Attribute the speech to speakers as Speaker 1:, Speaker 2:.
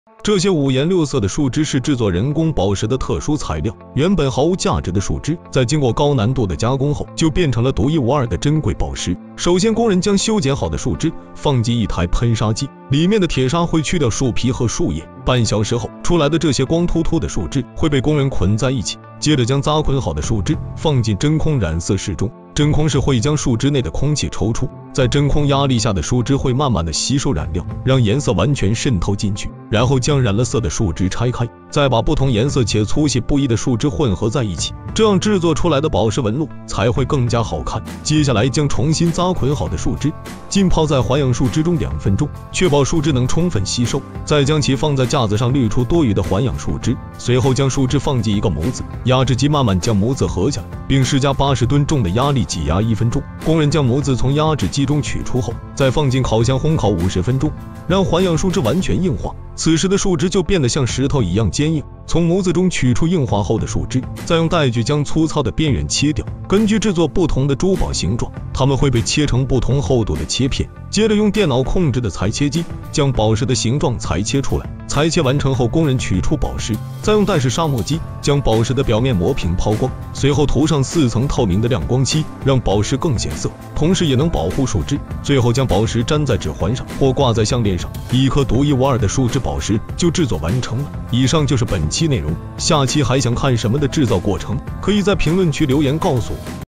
Speaker 1: 这些五颜六色的树枝是制作人工宝石的特殊材料，原本毫无价值的树枝，在经过高难度的加工后，就变成了独一无二的珍贵宝石。首先，工人将修剪好的树枝放进一台喷砂机，里面的铁砂会去掉树皮和树叶。半小时后，出来的这些光秃秃的树枝会被工人捆在一起，接着将扎捆好的树枝放进真空染色室中。真空室会将树枝内的空气抽出，在真空压力下的树枝会慢慢的吸收染料，让颜色完全渗透进去，然后将染了色的树枝拆开，再把不同颜色且粗细不一的树枝混合在一起，这样制作出来的宝石纹路才会更加好看。接下来将重新扎捆好的树枝浸泡在环氧树脂中2分钟，确保树脂能充分吸收，再将其放在架子上滤出多余的环氧树脂，随后将树脂放进一个模子，压制机慢慢将模子合下来，并施加80吨重的压力挤压1分钟。工人将模子从压制机中取出后，再放进烤箱烘烤50分钟，让环氧树脂完全硬化。此时的树脂就变得像石头一样坚硬。从模子中取出硬化后的树脂，再用带锯将粗糙的边缘切掉。根据制作不同的珠宝形状，它们会被切成不同厚度的切片，接着用电脑控制的裁切机将宝石的形状裁切出来。裁切完成后，工人取出宝石，再用带式砂磨机将宝石的表面磨平抛光，随后涂上4层透明的亮光漆，让宝石更显色，同时也能保护树脂。最后将宝石粘在指环上或挂在项链上，一颗独一无二的树脂宝石就制作完成了。以上就是本期内容，下期还想看什么的制造过程，可以在评论区留言告诉我。